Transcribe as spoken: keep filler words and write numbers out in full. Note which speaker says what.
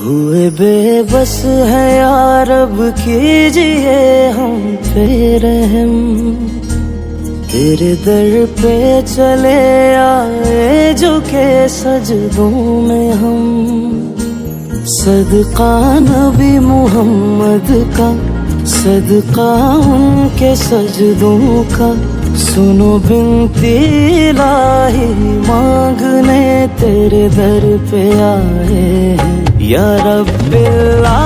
Speaker 1: हुए बेबस है यार, अब कीजिए हम पे रहम। तेरे दर पे चले आए झुके सजदों में हम। सदका नबी मोहम्मद का, सदका उनके सजदों का। सुनो बिनती इलाही मांगने तेरे दर पे आए हैं। या रब्बिल